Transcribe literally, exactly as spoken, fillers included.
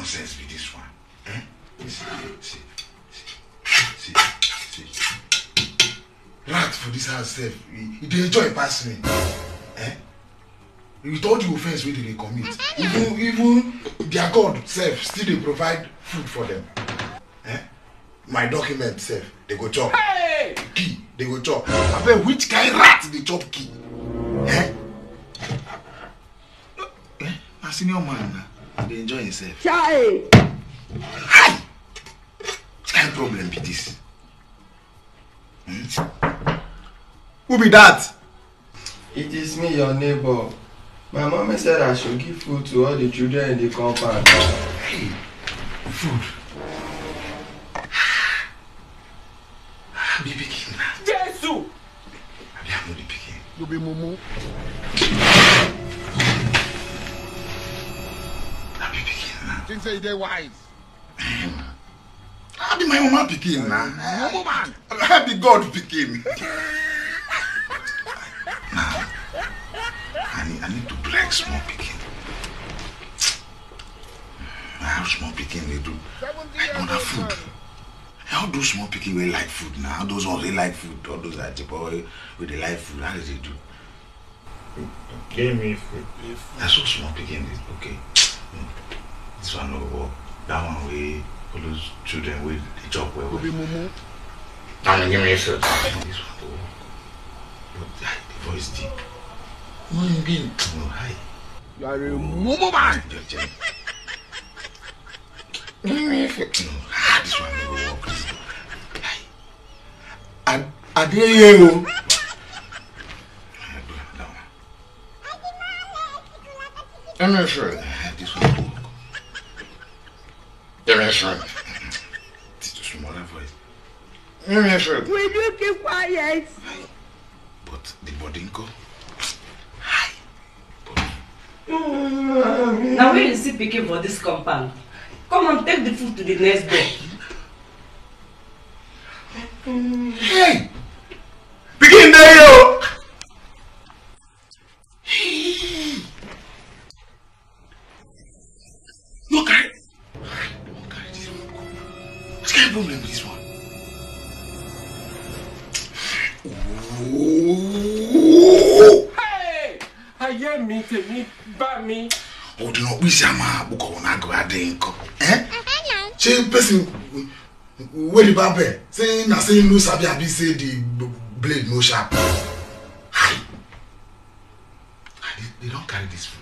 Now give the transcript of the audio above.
nonsense with this one? Eh? See, see, see, see, see. Rat for this house, self. He dey enjoy pass me. Eh? With all the offense wey they commit, even even their God self still they provide food for them. Eh? My document self, they go chop. Hey! Key, they go chop. I bet which kind rat they chop key? Eh? Eh? A senior man now, they enjoy himself. Chai! Hi! What kind of problem be this? Hmm? Who be that? It is me, your neighbor. My mommy said I should give food to all the children in the compound. Hey, food. Be picking now. Jesus! I am not the picking. You be mumu. I be picking now. Think say they wise. I be my mama picking now. Mumu man. I be God picking. Now, I need, I need to break small picking. I have small picking they do. Like other food. How do small picking we like food now? How those ones they like food? All those that type of with they like food, how do they do? Give me food. That's so small picking is okay. This one will work. That one way all those children with the job well. You be mumu. And give me food. This one will work. But hi, the voice deep. No, again. No, hi. You are a mumu man. Your gem. No, ah, this one will work. Hi. And I dare you. Give me food. This one will work. Give me food. It's a smaller voice. Give me food. Will you keep quiet? Hi. But the body go. Hi. Now where is he picking for this compound? Come on, take the food to the next door. Hey! Begin there, yo! Hey! No carry. No carry this one. What kind of problem is this one? Oh! Hey! I hear me, take me, back me. Oh, do not wish I'm a book on a garden. Eh? She person where the barber saying na saying no sabi abi say the blade no sharp. Hi. They, they don't carry this food.